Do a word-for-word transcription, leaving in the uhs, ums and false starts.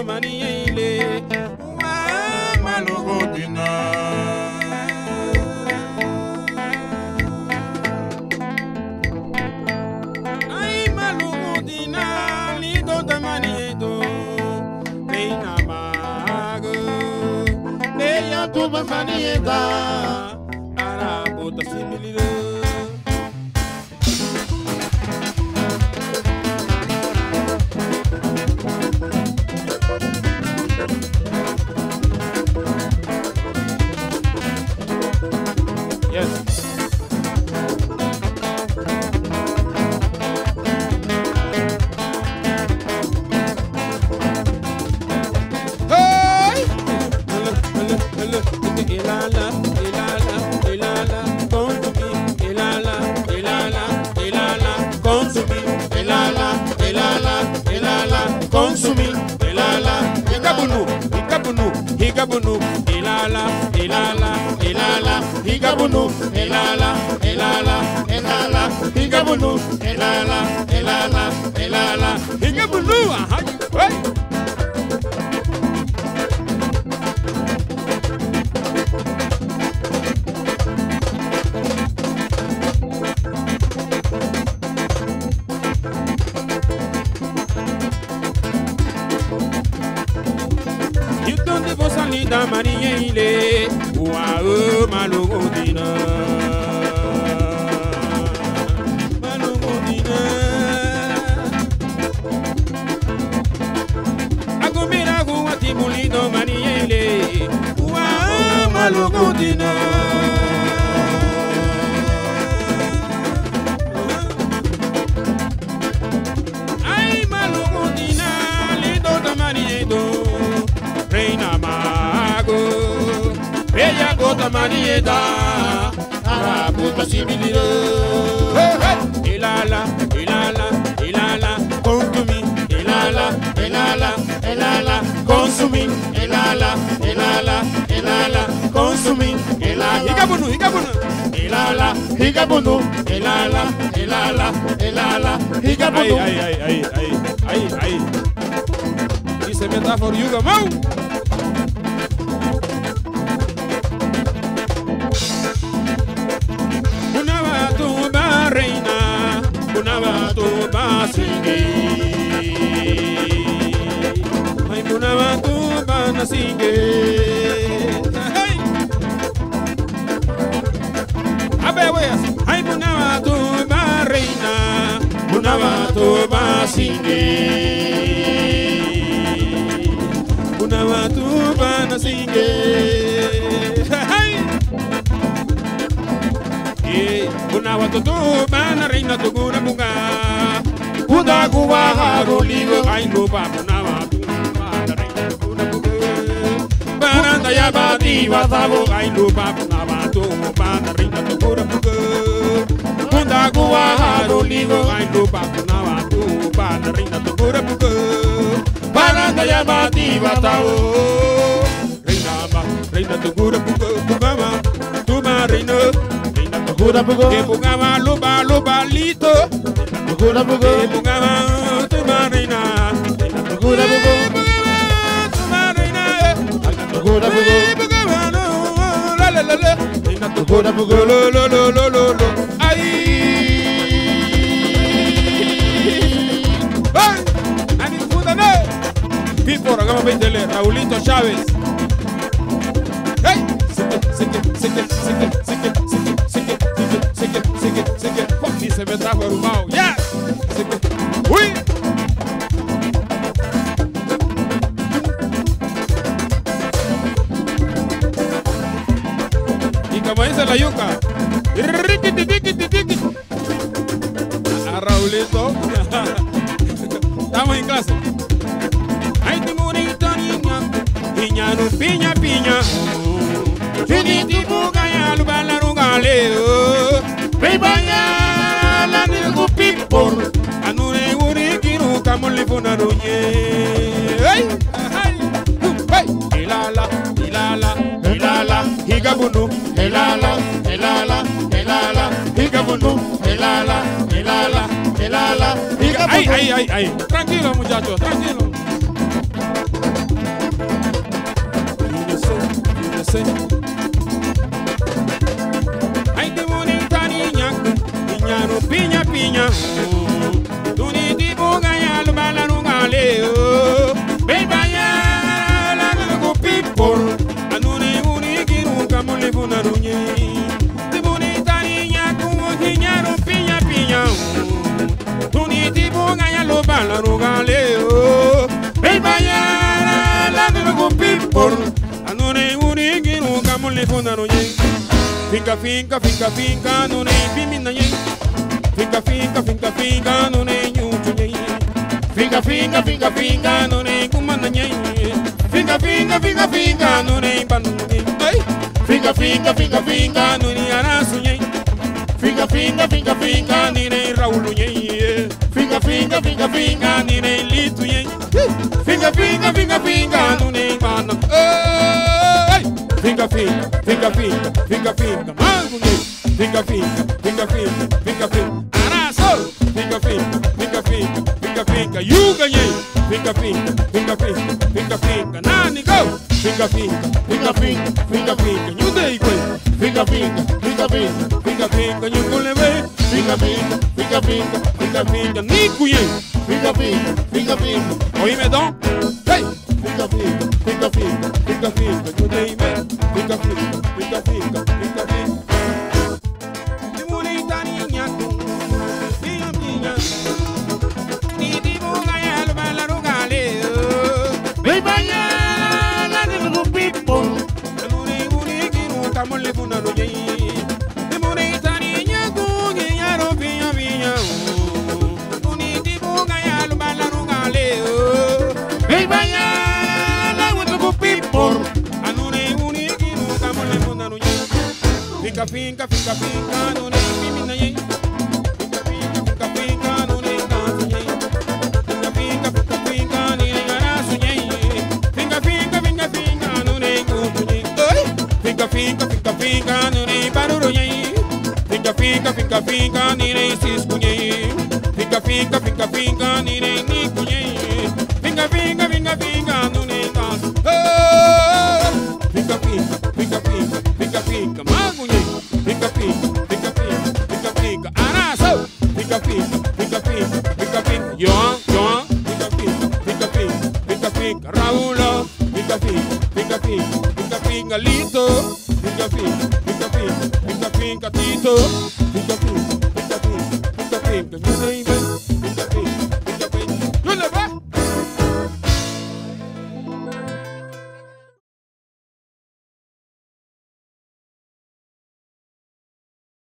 do maniele. Malugodina. Ai malugodina, lido da maniedo. Reina mago, leia tu manieda. Arabota similida. Higabunu, ilala, ilala, ilala, higabunu, ilala, ilala, ilala, higabunu, ilala, ilala, ilala, higabunu, aha, hey. Da maniele, uau, malugodina, malugodina. Agomera gua tibulido maniele, uau, malugodina. Ai malugodina, lido da maniele, reina mago, bella gota manieda, arabuta similiro. Ilala, ilala, ilala, consumi, ilala, ilala, ilala, consumi, ilala, ilala, ilala, consumi, ilala. Higabunu, higabunu, ilala, higabunu, ilala, ilala, ilala, higabunu. Ay, ay, ay, ay, ay, ay. Isso é metáfora, Yuga, mão. Ay, Munabatu bana singe. Hey. Abe weas. Ay, Munabatu ba reina. Munabatu ba singe. Munabatu bana singe. Hey. Eh, Munabatu bana reina tu guna bunga. Kuda kuwa haruligo ay lupa punawa tumba reina kuna buge baranda ya badi watabo ay lupa punawa tumba reina kuna buge kuda kuwa haruligo ay lupa punawa tumba reina kuna buge baranda ya badi watabo reina ba reina kuna buge bugama tuma reina reina kuna buge ke bugama lupa lupa lito. Bugura bugu, bugama tu marina. Bugura bugu, tu marina. Bugura bugu, bugama no la la la la. Bugura bugu, lo lo lo lo lo lo. Ay, ay, ani puta no. Pipo, hagamos veintele. Raulito Chávez. Hey, sigue, sigue, sigue, sigue, sigue, sigue, sigue, sigue, sigue, sigue. Dice me trajo el humao. Yeah. Uy. Y como dice la yuca, a Raulito, estamos en clase. Ay, timurita niña, piña no piña piña. Chiniti buga ya lubala rugaleo. Ve vaya la nigo pipor. Anure uri kiru kamole funarunye. Hey, hey, hey. Ilala, ilala, ilala, higabunu, ilala, ilala, ilala, higabunu, ilala, ilala, ilala, higabunu. Ay, ay, ay, ay. Tranquilo, muchachos, tranquilo. você. Ai de bonita niña, niña no pinha pinha. Tu ni di ganhar no balão galeo. Bem banhar lá no people. Anu nem unigi nunca me levo na runha. De bonita niña como niña no pinha pinha. Tu ni di ganhar no balão galeo. Bem banhar lá no people. Anu nem unigi nunca me levo na runha. Finca, finca, finca, finca, no nem pimina nhém. Finca, finca, finca, finca, no nem yuchu nhém. Finca, finca, finca, finca, no nem kumana nhém. Finca, finca, finca, finca, no nem banu nhém. Finca, finca, finca, finca, no nem arasu nhém. Finca, finca, finca, finca, ni nem raulu nhém. Finca, finca, finca, finca, ni nem litu nhém. Finca, finca, finca, finca, no nem mana. Finca, finca, finca, finca, finca, finca, mango nhém. Finca, finca, finca, finca, finca, finca, araço. Finca, finca, finca, finca, finca, finca, yuga nhém. Finca, finca, finca, finca, finca, finca, nani go. Finca, finca, finca, finca, finca, finca, nyudei kwe. Finca, finca, finca, finca, finca, finca, nyukule we. Finca, finca, finca, finca, finca, finca, niku nhém. Finca, finca, finca, finca, oi medon. Hey. Finca, finca, finca, finca, finca, finca, nyudei me. Finca, finca, finca, finca, finca, finca. De bonita niña, minha minha. Ni di ganhar no balão galeo. Vem banhar lá no people. Anu nem unigi nunca me levo na runha. De bonita niña, ganhar no pinha pinha. Tu ni di ganhar no balão galeo. Vem banhar lá no people. Anu nem unigi nunca me levo na runha. Finca, finca, finca, finca, no nem pimina nhém. Finca, finca, finca, finca, no nem dança nhém. Finca, finca, finca, finca, ni nem araço nhém. Finca, finca, finca, finca, no nem cuco nhém. Finca, finca, finca, finca, no nem barulho nhém. Finca, finca, finca, finca, ni nem cisco nhém. Finca, finca, finca, finca, ni nem nico nhém. Finca, finca, finca, finca, no nem dança. Finca, finca, finca, finca, finca, finca, mago nhém. Finca, finca, finca, finca, finca, finca, araço. Finca, finca, finca, finca, finca, finca, yoan, yoan. Finca, finca, finca, finca, finca, finca, Raúl. Finca, finca, finca, finca, finca, finca, Lito. Finca, finca, finca, finca, finca, finca, Tito. Finca, finca, finca, finca, finca, finca,